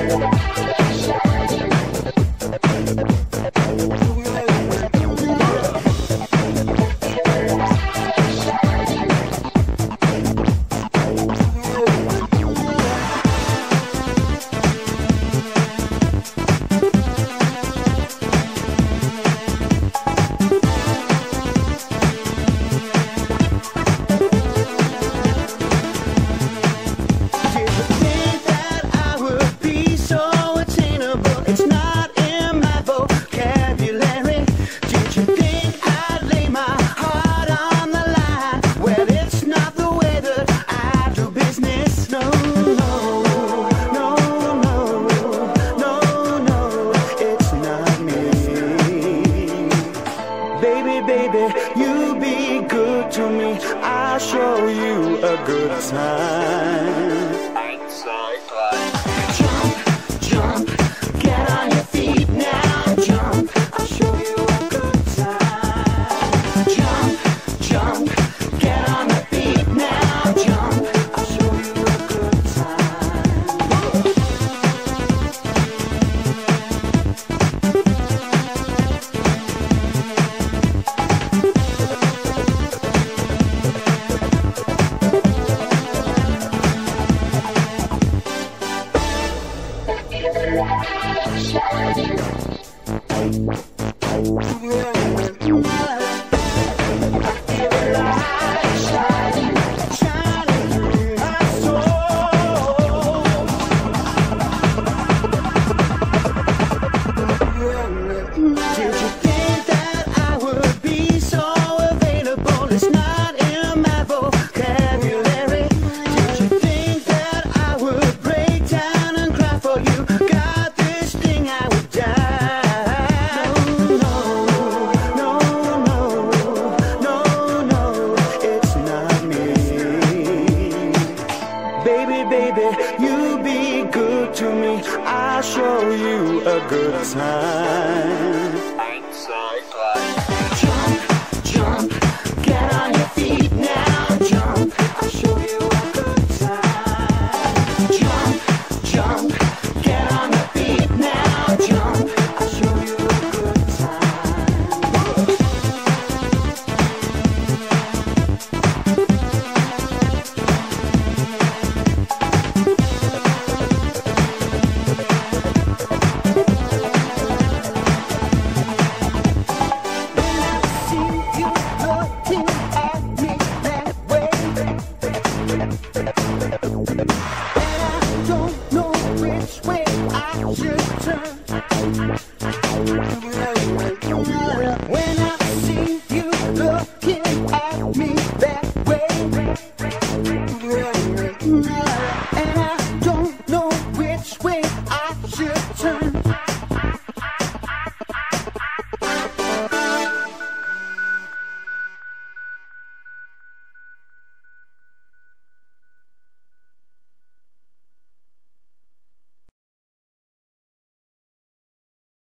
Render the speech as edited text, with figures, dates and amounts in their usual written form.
Baby, you be good to me. I'll show you a good time. Jump, jump, get on your feet now. Jump, I'll show you a good time. Jump, jump, get on the feet now. Jump, I'll show you a good time. Baby, you be good to me. I'll show you a good time. Jump, jump, get on your feet now. Jump, I'll show you a good time. Jump, jump, get on the feet now. Jump, I'll show you a good time. When I see you looking at me